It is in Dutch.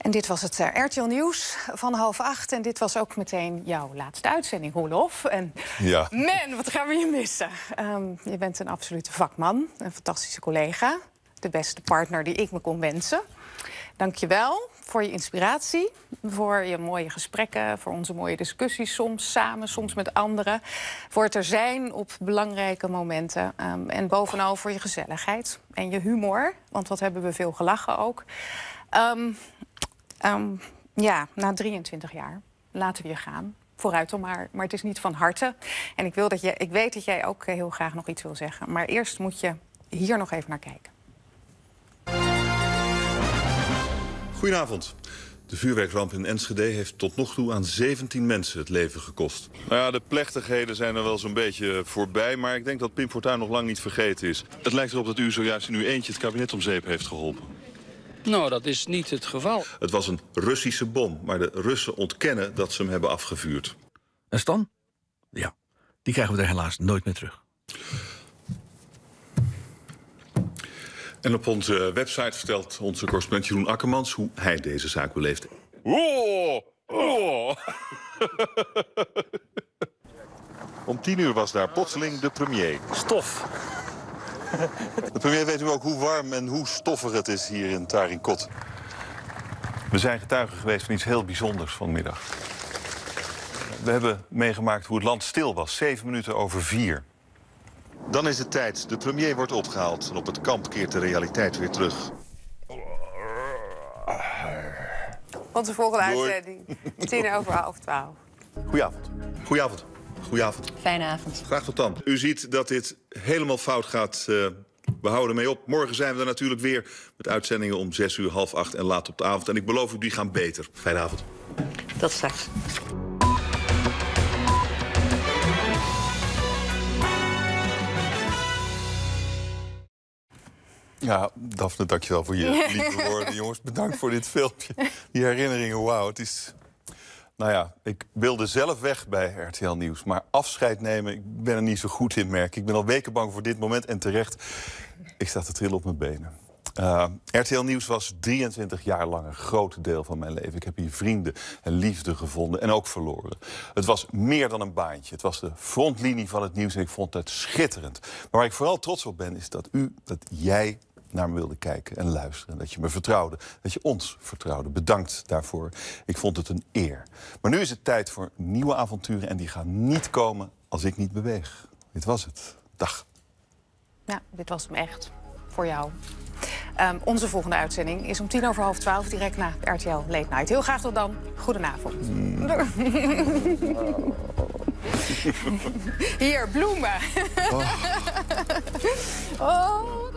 En dit was het RTL Nieuws van 7:30. En dit was ook meteen jouw laatste uitzending, Roelof. En ja. Man, wat gaan we je missen. Je bent een absolute vakman, een fantastische collega. De beste partner die ik me kon wensen. Dank je wel voor je inspiratie, voor je mooie gesprekken, voor onze mooie discussies, soms samen, soms met anderen. Voor het er zijn op belangrijke momenten. En bovenal voor je gezelligheid en je humor, want wat hebben we veel gelachen ook. Ja, na 23 jaar laten we je gaan. Vooruit dan maar het is niet van harte. En ik weet dat jij ook heel graag nog iets wil zeggen. Maar eerst moet je hier nog even naar kijken. Goedenavond. De vuurwerkramp in Enschede heeft tot nog toe aan 17 mensen het leven gekost. Nou ja, de plechtigheden zijn er wel zo'n beetje voorbij, maar ik denk dat Pim Fortuyn nog lang niet vergeten is. Het lijkt erop dat u zojuist in uw eentje het kabinet om zeep heeft geholpen. Nou, dat is niet het geval. Het was een Russische bom, maar de Russen ontkennen dat ze hem hebben afgevuurd. En Stan? Ja, die krijgen we er helaas nooit meer terug. En op onze website vertelt onze correspondent Jeroen Akkermans hoe hij deze zaak beleeft. Om 10 uur was daar plotseling de premier. Stof. De premier weet nu ook hoe warm en hoe stoffig het is hier in Tarinkot. We zijn getuigen geweest van iets heel bijzonders vanmiddag. We hebben meegemaakt hoe het land stil was, 7 minuten over 4. Dan is het tijd. De premier wordt opgehaald. En op het kamp keert de realiteit weer terug. Onze volgende uitzending. 11:10. Goedenavond. Goedenavond. Goedenavond. Fijne avond. Graag tot dan. U ziet dat dit helemaal fout gaat. We houden ermee op. Morgen zijn we er natuurlijk weer met uitzendingen om 6 uur, 7:30 en laat op de avond. En ik beloof u, die gaan beter. Fijne avond. Tot straks. Ja, Daphne, dankjewel voor je lieve woorden. Jongens, bedankt voor dit filmpje. Die herinneringen, wauw, het is... Nou ja, ik wilde zelf weg bij RTL Nieuws. Maar afscheid nemen, ik ben er niet zo goed in, merk. Ik ben al weken bang voor dit moment en terecht. Ik sta te trillen op mijn benen. RTL Nieuws was 23 jaar lang een groot deel van mijn leven. Ik heb hier vrienden en liefde gevonden en ook verloren. Het was meer dan een baantje. Het was de frontlinie van het nieuws en ik vond het schitterend. Maar waar ik vooral trots op ben, is dat jij naar me wilde kijken en luisteren. Dat je me vertrouwde, dat je ons vertrouwde. Bedankt daarvoor. Ik vond het een eer. Maar nu is het tijd voor nieuwe avonturen en die gaan niet komen als ik niet beweeg. Dit was het. Dag. Ja, dit was hem echt. Voor jou. Onze volgende uitzending is om 11:10 direct na RTL Late Night. Heel graag tot dan. Goedenavond. Hier, bloemen. Oh.